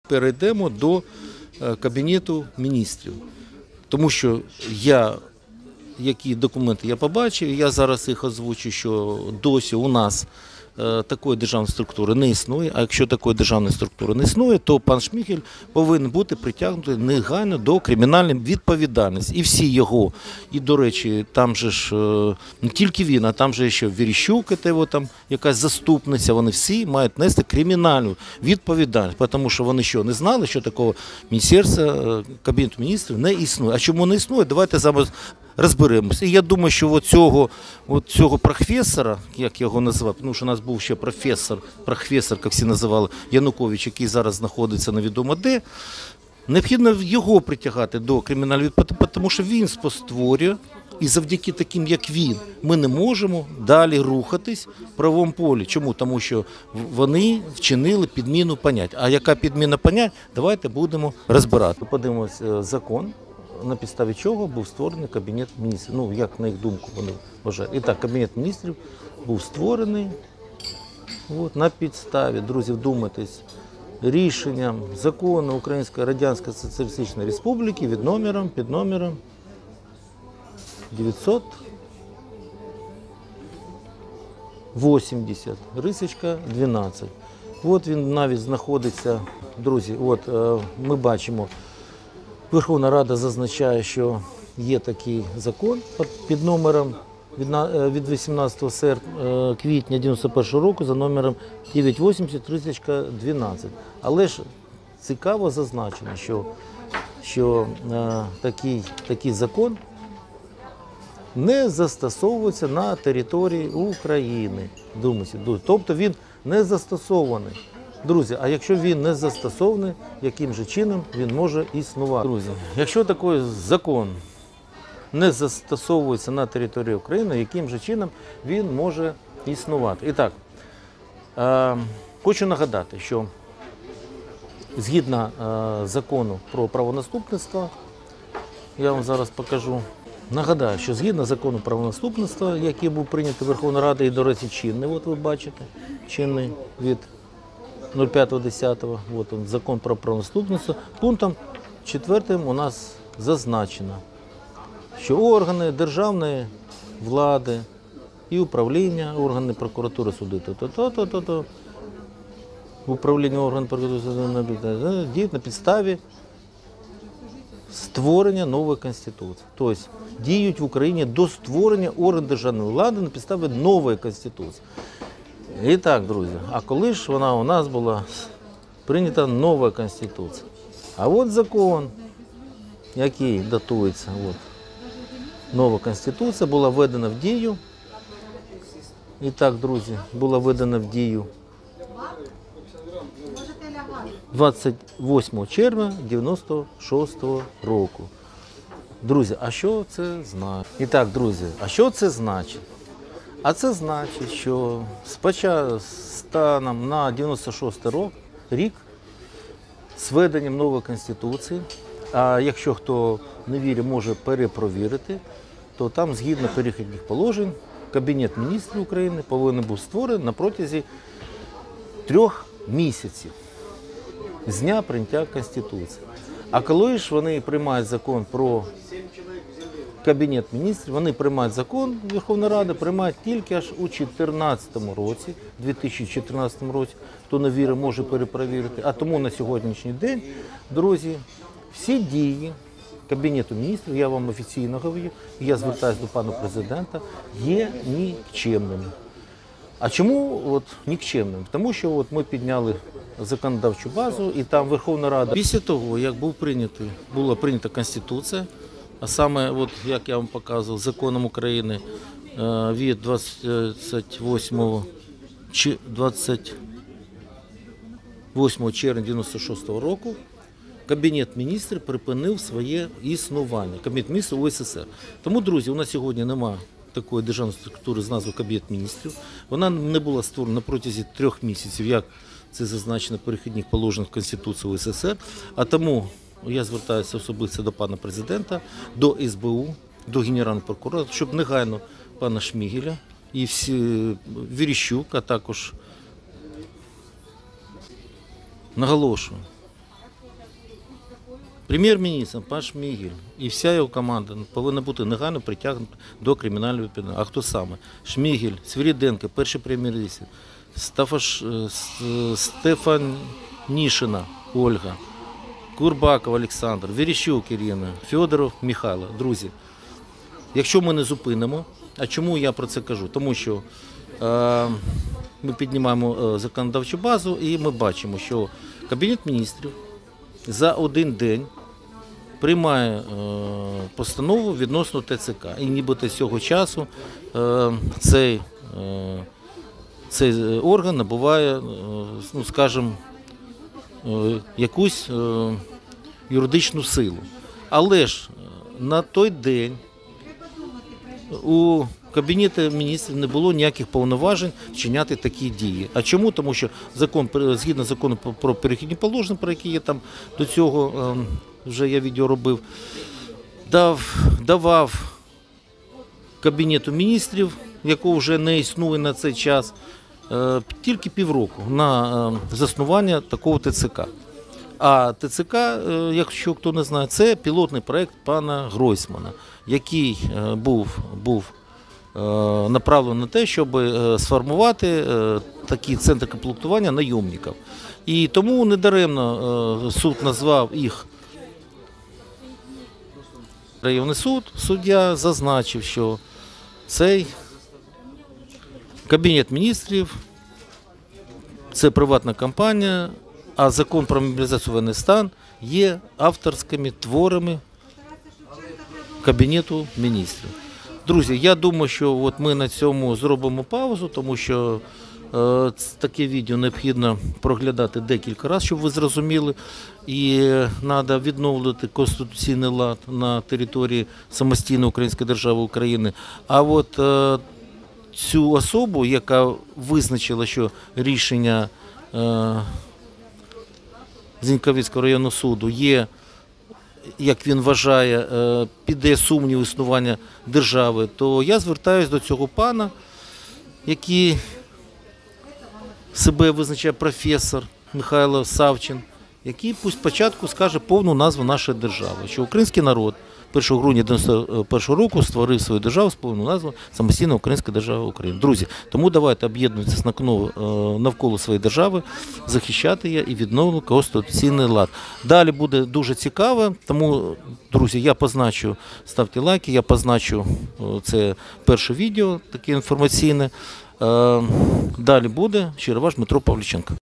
Перейдемо до Кабінету міністрів, тому що які документи я побачив, я зараз їх озвучу, що досі у нас такої державної структури не існує, а якщо такої державної структури не існує, то пан Шмигаль повинен бути притягнутий негайно до кримінальної відповідальності. І всі його, і до речі, там же ж не тільки він, а там же ще Верещук, там якась заступниця, вони всі мають нести кримінальну відповідальність, тому що вони що, не знали, що такого міністерства, Кабінету міністрів не існує. А чому не існує, давайте зараз розберемося. І я думаю, що цього професора, як його називати, тому що у нас був ще професор, як всі називали, Янукович, який зараз знаходиться невідомо де, необхідно його притягати до кримінальної відповідальності, тому що він спотворює, і завдяки таким, як він, ми не можемо далі рухатись в правовому полі. Чому? Тому що вони вчинили підміну понять. А яка підміна понять? Давайте будемо розбирати. Подивимося закон, на підставі чого був створений Кабінет міністрів. Ну, як на їх думку вони вважають. І так, Кабінет міністрів був створений на підставі, друзі, вдумайтесь, рішенням закону Української Радянської Соціалістичної Республіки під номером 980-12. От він навіть знаходиться, друзі, ми бачимо, Верховна Рада зазначає, що є такий закон під номером від 18 квітня 1991 року за номером 980-12. Але ж цікаво зазначено, що такий закон не застосовується на території України. Тобто він не застосований. Друзі, а якщо він не застосований, яким же чином він може існувати? Друзі, якщо такий закон не застосовується на території України, яким же чином він може існувати? І так, хочу нагадати, що згідно закону про правонаступництво, я вам зараз покажу, нагадаю, що згідно закону правонаступництва, який був прийнятий Верховною Радою, і, до речі, чинний, ви бачите, чинний від 05.10, закон про правонаступництво, пунктом 4 у нас зазначено, що органи державної влади і управління, органи прокуратури, суди, управління органів прокуратури діють на підставі створення нової Конституції. Тобто діють в Україні до створення органів державної влади на підставі нової Конституції. І так, друзі, а коли ж у нас була прийнята нова Конституція? А от закон, який датується, нова Конституція була введена в дію. І так, друзі, була введена в дію 28 червня 1996 року. Друзі, а що це значить? І так, друзі, а що це значить? А це значить, що станом на 96 рік з введенням нової Конституції, а якщо хто не вірить, може перепровірити, то там згідно перехідних положень Кабінет міністрів України повинен був створений на протязі 3 місяців з дня прийняття Конституції. А коли ж вони приймають закон про Кабінет міністрів, вони приймають закон, Верховна Рада приймає тільки аж у 2014 році, хто не вірить, може перепровірити. А тому на сьогоднішній день, друзі, всі дії Кабінету міністрів, я вам офіційно говорю, я звертаюся до пана президента, є нікчемними. А чому нікчемним? Тому що ми підняли законодавчу базу, і там Верховна Рада, після того, як була прийнята Конституція, а саме, як я вам показував, законом України від 28 червня 1996 року, Кабінет міністрів припинив своє існування. Кабінет міністрів УССР. Тому, друзі, у нас сьогодні немає такої державної структури з назвою Кабінет міністрів. Вона не була створена на протязі 3 місяців, як це зазначено в перехідних положеннях Конституції УССР. А тому я звертаюся особисто до пана президента, до СБУ, до Генерального прокурора, щоб негайно пана Шмигаля і Верещук, а також наголошую, Прем'єр-міністр пан Шмигаль і вся його команда повинна бути негайно притягнута до кримінальної відповідальності. А хто саме? Шмигаль, Свириденко, перший прем'єр-міністр, Стефанішина Ольга, Курбаков Олександр, Верещук Ірина, Федоров Михайло. Друзі, якщо ми не зупинимо, а чому я про це кажу? Тому що ми піднімаємо законодавчу базу і ми бачимо, що Кабінет міністрів за один день приймає постанову відносно ТЦК. І нібито з цього часу цей орган набуває, ну, скажімо, якусь юридичну силу. Але ж на той день у Кабінету міністрів не було ніяких повноважень вчиняти такі дії. А чому? Тому що згідно закону про перехідні положення, про які я там до цього вже я відео робив, давав Кабінету міністрів, якого вже не існує на цей час, тільки півроку на заснування такого ТЦК. А ТЦК, якщо хто не знає, це пілотний проєкт пана Гройсмана, який був направлений на те, щоб сформувати такі центри комплектування найомників. І тому недаремно суд назвав їх районний суд. Суддя зазначив, що цей Кабінет міністрів – це приватна компанія, а закон про мобілізацію воєнний стан є авторськими творами Кабінету міністрів. Друзі, я думаю, що от ми на цьому зробимо паузу, тому що таке відео необхідно проглядати декілька разів, щоб ви зрозуміли. І треба відновлювати конституційний лад на території самостійної Української держави України. А от цю особу, яка визначила, що рішення Зіньковецького районного суду є, як він вважає, піде сумнів існування держави, то я звертаюся до цього пана, який себе визначає професор Михайло Савчин, який пусть спочатку скаже повну назву нашої держави, що український народ 1 грудня 1991 року створив свою державу з повну назву «Самостійна Українська держава України». Друзі, тому давайте об'єднуватися навколо своєї держави, захищати її і відновлювати конституційний лад. Далі буде дуже цікаво, тому, друзі, я позначу, ставте лайки, я позначу це перше відео, таке інформаційне. Далі буде. Щиро ваш Дмитро Павліченко.